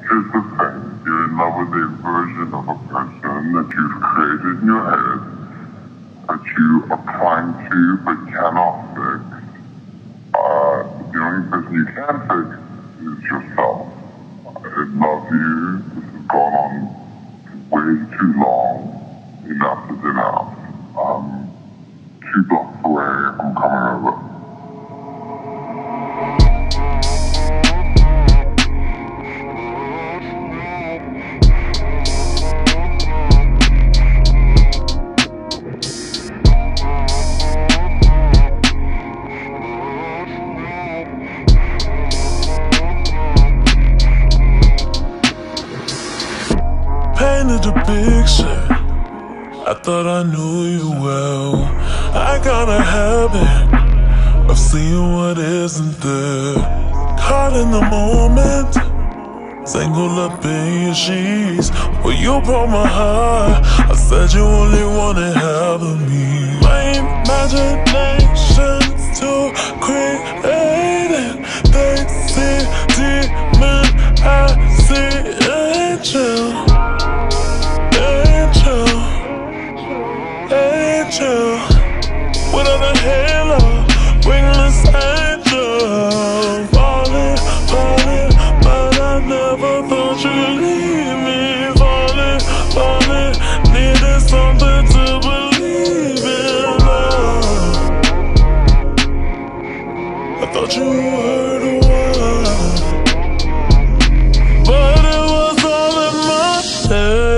Here's the thing, you're in love with a version of a person that you've created in your head, that you are trying to but cannot fix. The only person you can fix is yourself. I love you. This has gone on way too long. Enough is enough. 2 blocks away, I'm coming over. Painted a picture, I thought I knew you well. I got a habit of seeing what isn't there. Caught in the moment, tangled up in your sheets. Well, you broke my heart, I said you only wanted half of me. My imagination's too creative. They see demon, I see angel. Angel, without a halo, wingless angel. Falling, falling, but I never thought you'd leave me. Falling, falling, needed something to believe in. I thought you were the one, but it was all in my head.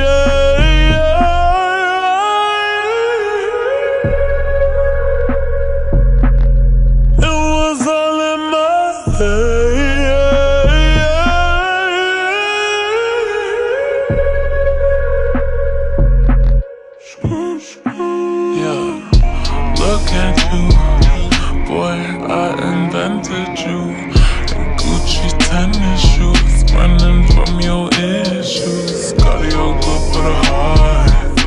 Look at you, boy, I invented you. And Gucci tennis shoes, running from your issues. Got your good for the heart.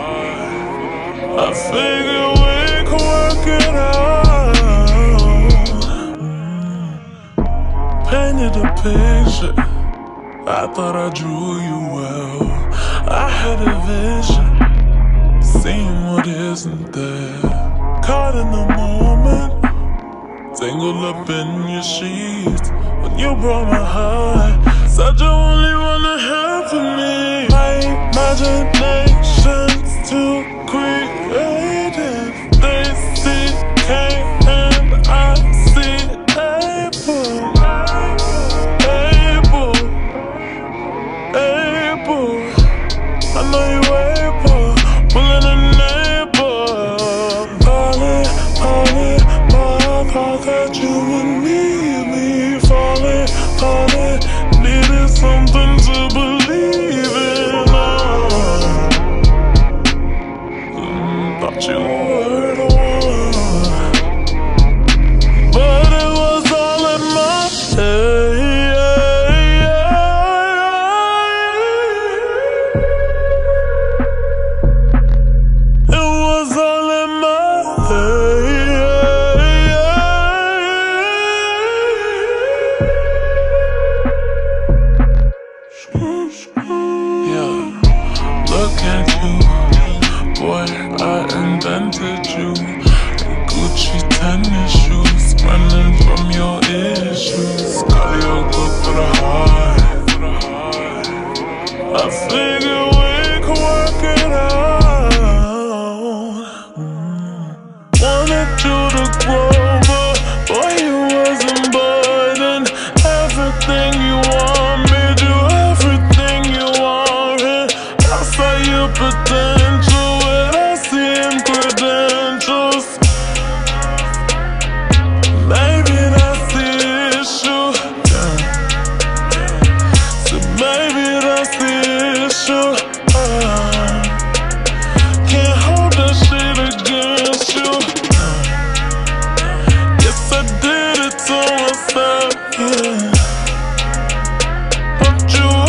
I figured we could work it out. Painted a picture, I thought I drew you well. I had a vision, seeing what isn't there. Caught in the moment, tangled up in your sheets. When you broke my heart, said you only wanna help for me. My imagination's too creative. They see K and I see able. I know you able, willing and able. Thought that you would need me. Falling, falling, needed something to believe in. Thought you were the one, but it was all in my head. Look at you, boy, I invented you. And Gucci tennis shoes, running from your issues. Got your good for the heart. I figured we could work it out. Wanted you to grow, but boy, you wasn't burdened. Everything you wanted, do everything you wanted. I saw your potential without seeing credentials. Maybe that's the issue. So maybe that's the issue. Can't hold that shit against you. Yes, I did it to myself, yeah. But you